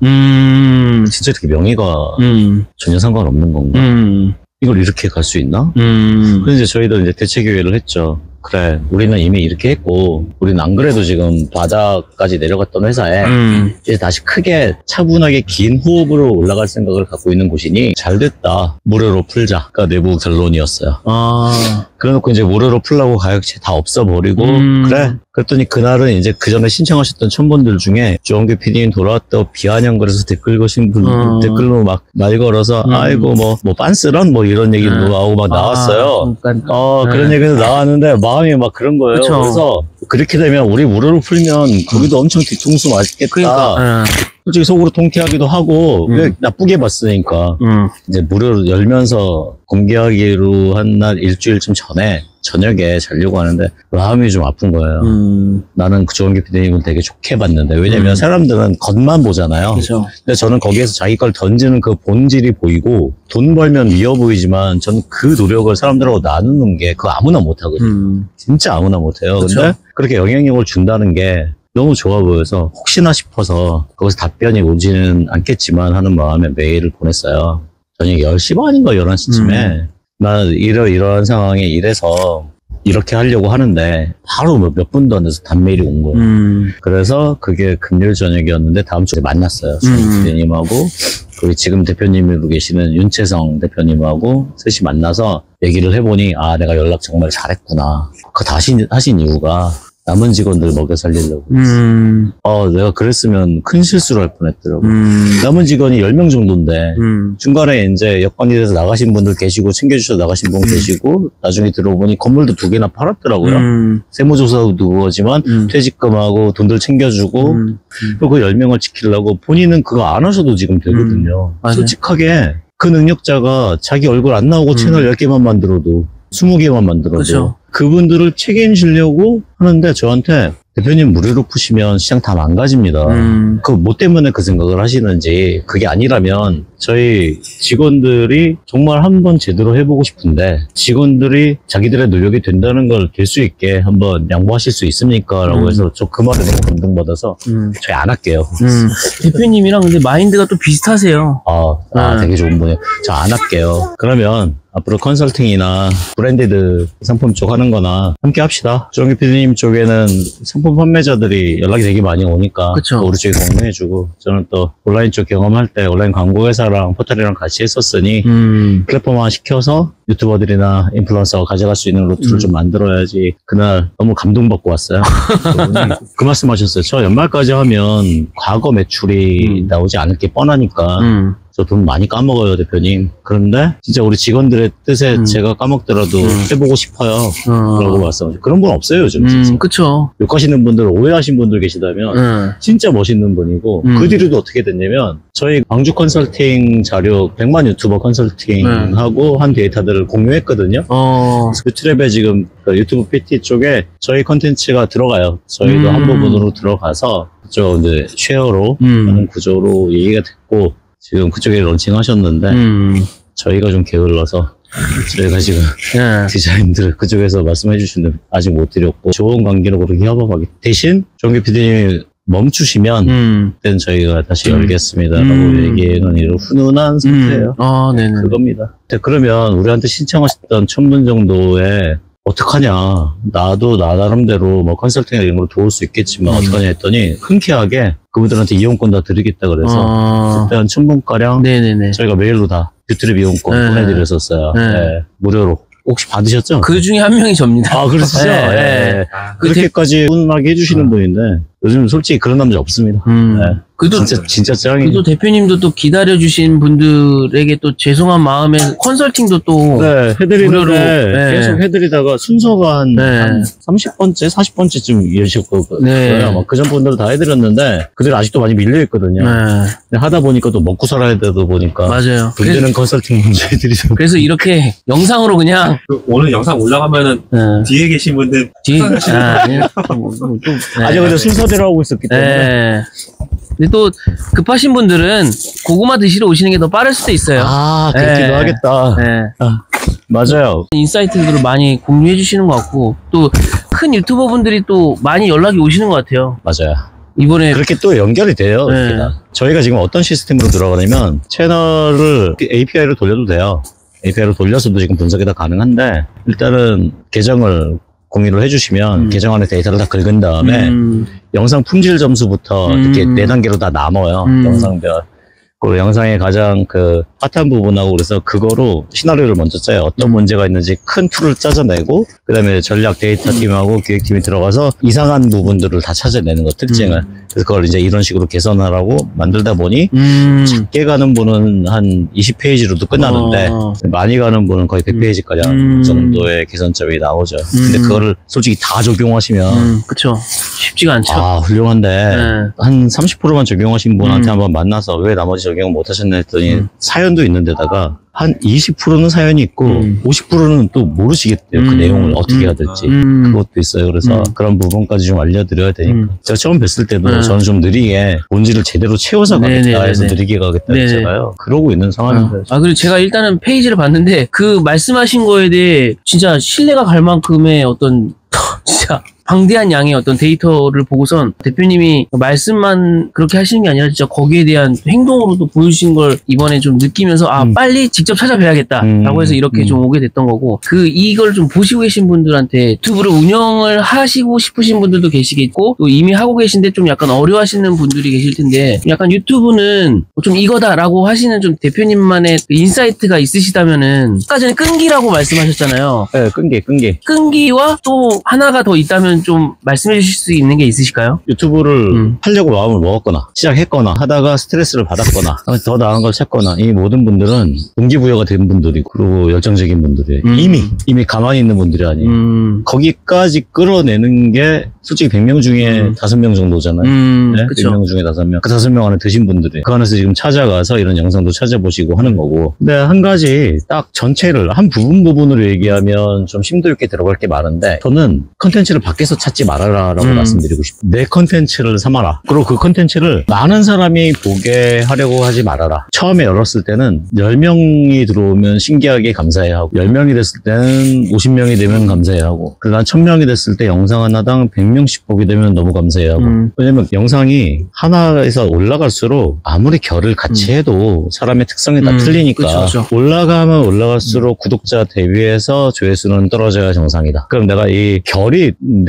진짜 이렇게 명예가 전혀 상관없는 건가? 이걸 이렇게 갈 수 있나? 그래서 이제 저희도 이제 대책회의를 했죠. 그래, 우리는 이미 이렇게 했고, 우리는 안 그래도 지금 바닥까지 내려갔던 회사에, 이제 다시 크게 차분하게 긴 호흡으로 올라갈 생각을 갖고 있는 곳이니, 잘 됐다. 무료로 풀자가 내부 결론이었어요. 그래놓고 이제 무료로 풀라고 가격체 다 없어버리고, 그래. 그랬더니 그날은 이제 그 전에 신청하셨던 촌분들 중에 주원규 PD님 돌아왔다고 비아냥 그래서 댓글 거신 분들 댓글로 막 말 걸어서 아이고 뭐 빤스런 뭐 이런 얘기도 나오고 막 나왔어요. 그런 얘기도 나왔는데 마음이 막 그런 거예요. 그쵸. 그래서 그렇게 되면 우리 무료로 풀면 거기도 엄청 뒤통수 맞겠다. 그러니까, 솔직히 속으로 통쾌하기도 하고 왜 나쁘게 봤으니까 이제 무료로 열면서 공개하기로 한 날 일주일쯤 전에 저녁에 자려고 하는데 마음이 좀 아픈 거예요. 나는 그 주원규 PD님을 되게 좋게 봤는데 왜냐면 사람들은 겉만 보잖아요. 그쵸. 근데 저는 거기에서 자기 걸 던지는 그 본질이 보이고 돈 벌면 미워 보이지만 저는 그 노력을 사람들하고 나누는 게 그거 아무나 못하거든요. 진짜 아무나 못해요. 그쵸. 근데 그렇게 영향력을 준다는 게 너무 좋아 보여서 혹시나 싶어서 거기서 답변이 오지는 않겠지만 하는 마음에 메일을 보냈어요. 저녁 10시 반인가 11시쯤에 나 이러한 상황에 이래서 이렇게 하려고 하는데 바로 몇 분도 안 돼서 단메일이 온 거예요. 그래서 그게 금요일 저녁이었는데 다음 주에 만났어요. 대표님하고 그리고 지금 대표님으로 계시는 윤채성 대표님하고 셋이 만나서 얘기를 해보니 내가 연락 정말 잘했구나. 그거 다시 하신 이유가 남은 직원들 먹여 살리려고. 내가 그랬으면 큰 실수를 할 뻔했더라고. 남은 직원이 10명 정도인데, 중간에 이제 여건이 돼서 나가신 분들 계시고, 챙겨주셔서 나가신 분 계시고, 나중에 들어보니 건물도 2개나 팔았더라고요. 세무조사도 그거지만, 퇴직금하고 돈들 챙겨주고, 그리고 그 10명을 지키려고 본인은 그거 안 하셔도 지금 되거든요. 솔직하게 그 능력자가 자기 얼굴 안 나오고 채널 10개만 만들어도, 20개만 만들어도, 그쵸. 그분들을 책임지려고 하는데 저한테 대표님 무료로 푸시면 시장 다 망가집니다. 그 뭐 때문에 그 생각을 하시는지 그게 아니라면 저희 직원들이 정말 한번 제대로 해보고 싶은데 직원들이 자기들의 노력이 된다는 걸 될 수 있게 한번 양보하실 수 있습니까? 라고 해서 저 그 말에 너무 감동받아서 저희 안 할게요. 대표님이랑 근데 마인드가 또 비슷하세요. 되게 좋은 분이에요. 저 안 할게요. 그러면 앞으로 컨설팅이나 브랜디드 상품 쪽 하는 거나 함께 합시다. 주원규 PD님 쪽에는 상품 판매자들이 연락이 되게 많이 오니까 그쵸. 우리 쪽에 공유해주고 저는 또 온라인 쪽 경험할 때 온라인 광고 회사랑 포털이랑 같이 했었으니 플랫폼화 시켜서 유튜버들이나 인플루언서가 가져갈 수 있는 루트를 좀 만들어야지. 그날 너무 감동받고 왔어요. 그 말씀하셨어요. 저 연말까지 하면 과거 매출이 나오지 않을 게 뻔하니까 저 돈 많이 까먹어요, 대표님. 그런데 진짜 우리 직원들의 뜻에 제가 까먹더라도 해보고 싶어요. 라고 말씀하시죠. 그런 분 없어요, 요즘. 진짜. 그쵸. 욕하시는 분들, 오해하신 분들 계시다면 진짜 멋있는 분이고 그 뒤로도 어떻게 됐냐면 저희 광주 컨설팅 자료 100만 유튜버 컨설팅하고 한 데이터들을 공유했거든요. 그 트랩에 지금 그 유튜브 PT 쪽에 저희 컨텐츠가 들어가요. 저희도 한 부분으로 들어가서 그쪽 이제 쉐어로 하는 구조로 얘기가 됐고 지금 그쪽에 런칭하셨는데 저희가 좀 게을러서 저희가 지금 디자인들 그쪽에서 말씀해 주시는데 아직 못 드렸고 좋은 관계로 그렇게 협업하기 대신 정규 PD님이 멈추시면 그때는 저희가 다시 열겠습니다라고 얘기하는 이런 훈훈한 상태예요. 네네. 그겁니다. 그러면 우리한테 신청하셨던 1000분 정도에 어떡하냐. 나도 나 나름대로 뭐 컨설팅 이런 걸 도울 수 있겠지만 어떡하냐 했더니 흔쾌하게 그분들한테 이용권 다 드리겠다 그래서 그때 한 1000분가량 네네네. 저희가 메일로 다 뷰트랩 이용권 보내드렸었어요. 네. 무료로. 혹시 받으셨죠? 그 중에 한 명이 접니다. 아, 그렇죠. 네. 그렇게까지 훈훈하게 해주시는 분인데 요즘 솔직히 그런 남자 없습니다. 네. 그래도 진짜 짱이에요. 그래도 대표님도 또 기다려주신 분들에게 또 죄송한 마음에 컨설팅도 또 해드리는데 계속 해드리다가 순서가 한 30번째, 40번째쯤 이어지셨거든요. 막 그전 분들은 다 해드렸는데 그들 아직도 많이 밀려있거든요. 하다 보니까 또 먹고 살아야 되다 보니까 맞아요. 문제는 컨설팅 먼저 해드리죠. 그래서 이렇게 영상으로 그냥 오늘 영상 올라가면은 뒤에 계신 분들 아직 근데 순서대로 하고 있었기 때문에 근데 또 급하신 분들은 고구마 드시러 오시는 게 더 빠를 수도 있어요. 그렇기도 하겠다. 맞아요. 인사이트들을 많이 공유해 주시는 것 같고 또 큰 유튜버 분들이 또 많이 연락이 오시는 것 같아요. 맞아요. 이번에 그렇게 또 연결이 돼요. 저희가 지금 어떤 시스템으로 들어가냐면 채널을 API로 돌려도 돼요. API로 돌려서도 지금 분석이 다 가능한데 일단은 계정을 공유를 해주시면 계정 안에 데이터를 다 긁은 다음에 영상 품질 점수부터 이렇게 4단계로 다 나눠요. 영상별. 그리고 영상의 가장 그 핫한 부분하고 그래서 그거로 시나리오를 먼저 짜요. 어떤 문제가 있는지 큰 툴을 짜져내고 그 다음에 전략 데이터 팀하고 기획팀이 들어가서 이상한 부분들을 다 찾아내는 거 특징을. 그래서 그걸 이제 이런 식으로 개선하라고 만들다 보니 작게 가는 분은 한 20페이지로도 끝나는데 많이 가는 분은 거의 100페이지까지 정도의 개선점이 나오죠. 근데 그거를 솔직히 다 적용하시면 그쵸. 쉽지가 않죠. 훌륭한데 한 30%만 적용하신 분한테 한번 만나서 왜 나머지 적용 못 하셨나 했더니 사연도 있는 데다가 한 20%는 사연이 있고 50%는 또 모르시겠대요. 그 내용을 어떻게 해야 될지. 그것도 있어요. 그래서 그런 부분까지 좀 알려드려야 되니까. 제가 처음 뵀을 때도 저는 좀 느리게 본질을 제대로 채워서 가겠다 해서 느리게 가겠다 했잖아요. 그러고 있는 상황입니다. 그리고 제가 일단은 페이지를 봤는데 그 말씀하신 거에 대해 진짜 신뢰가 갈 만큼의 어떤 진짜 방대한 양의 어떤 데이터를 보고선 대표님이 말씀만 그렇게 하시는 게 아니라 진짜 거기에 대한 행동으로도 보여주신 걸 이번에 좀 느끼면서 빨리 직접 찾아뵈야겠다라고 해서 이렇게 좀 오게 됐던 거고 이걸 좀 보시고 계신 분들한테 유튜브를 운영을 하시고 싶으신 분들도 계시겠고 또 이미 하고 계신데 좀 약간 어려워하시는 분들이 계실 텐데 약간 유튜브는 좀 이거다라고 하시는 좀 대표님만의 인사이트가 있으시다면은 아까 전에 끈기라고 말씀하셨잖아요. 네, 끈기와 또 하나가 더 있다면 좀 말씀해 주실 수 있는 게 있으실까요? 유튜브를 하려고 마음을 먹었거나 시작했거나 하다가 스트레스를 받았거나 더 나은 걸 찾거나 이 모든 분들은 동기부여가 된 분들이고 그리고 열정적인 분들이 이미 가만히 있는 분들이 아니에요. 거기까지 끌어내는 게 솔직히 100명 중에 5명 정도잖아요. 네? 100명 중에 5명. 그 5명 안에 드신 분들이 그 안에서 지금 찾아가서 이런 영상도 찾아보시고 하는 거고. 근데 한 가지 딱 전체를 한 부분으로 얘기하면 좀 심도 있게 들어갈 게 많은데 저는 컨텐츠를 밖에서 찾지 말아라 라고 말씀드리고 싶어요. 내 컨텐츠를 삼아라. 그리고 그 컨텐츠를 많은 사람이 보게 하려고 하지 말아라. 처음에 열었을 때는 10명이 들어오면 신기하게 감사해야 하고 10명이 됐을 때는 50명이 되면 감사해야 하고 그리고 난 1000명이 됐을 때 영상 하나당 100명씩 보게 되면 너무 감사해야 하고 왜냐면 영상이 하나에서 올라갈수록 아무리 결을 같이 해도 사람의 특성이 다 틀리니까 그쵸. 올라가면 올라갈수록 구독자 대비해서 조회수는 떨어져야 정상이다. 그럼 내가 이 결이 내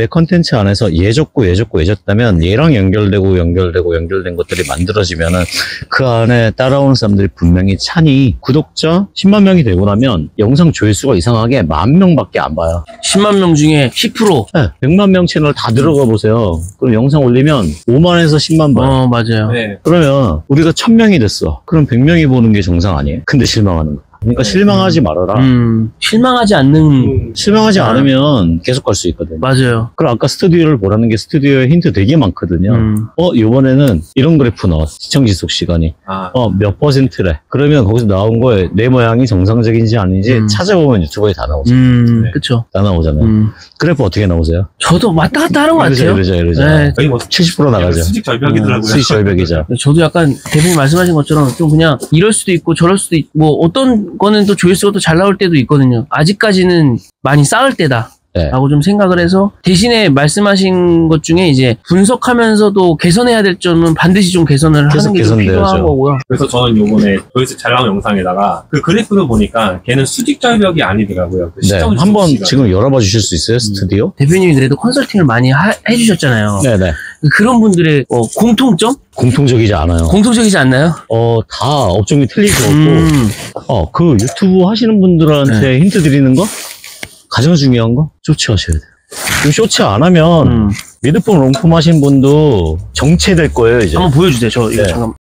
내 컨텐츠 안에서 얘 줬고 얘 줬고 얘 줬다면 얘랑 연결된 것들이 만들어지면은 그 안에 따라오는 사람들이 분명히 차니 구독자 10만 명이 되고 나면 영상 조회수가 이상하게 10,000명밖에 안 봐요. 10만 명 중에 10%. 네, 100만 명 채널 다 들어가 보세요. 그럼 영상 올리면 5만에서 10만 봐요. 맞아요. 네. 그러면 우리가 1000명이 됐어. 그럼 100명이 보는 게 정상 아니에요? 근데 실망하는 거야. 그러니까 실망하지 말아라. 실망하지 않는. 실망하지 않으면 계속 갈 수 있거든요. 맞아요. 그럼 아까 스튜디오를 보라는 게 스튜디오에 힌트 되게 많거든요. 이번에는 이런 그래프 나왔어. 시청 지속 시간이. 몇 %래. 그러면 거기서 나온 거에 내 모양이 정상적인지 아닌지 찾아보면 유튜브에 다 나오잖아요. 네. 그쵸. 다 나오잖아요. 그래프 어떻게 나오세요? 저도 왔다 갔다 하는 것 같아요. 이러자. 네. 거의 뭐 70% 나가죠. 수직 절벽이더라고요. 수직 절벽이죠. 저도 약간 대표님 말씀하신 것처럼 좀 그냥 이럴 수도 있고 저럴 수도 있고 뭐 어떤 거는 또 조회수가 또 잘 나올 때도 있거든요. 아직까지는 많이 쌓을 때다. 네. 라고 좀 생각을 해서 대신에 말씀하신 것 중에 이제 분석하면서도 개선해야 될 점은 반드시 좀 개선을 하는 게 좀 필요한 거고요. 그래서 저는 요번에 조회수 잘 나온 영상에다가 그 그래프를 보니까 걔는 수직 절벽이 아니더라고요. 그 네. 한번 지금 열어봐 주실 수 있어요? 스튜디오? 대표님이 그래도 컨설팅을 많이 해주셨잖아요. 네네. 그런 분들의 공통점? 공통적이지 않아요. 공통적이지 않나요? 다 업종이 틀릴 거 없고, 그 유튜브 하시는 분들한테 힌트 드리는 거? 가장 중요한 거? 쇼츠 하셔야 돼요. 지금 쇼츠 안 하면, 미드폰 롱폼 하신 분도 정체될 거예요, 이제. 한번 보여주세요. 저 이거 네. 잠깐.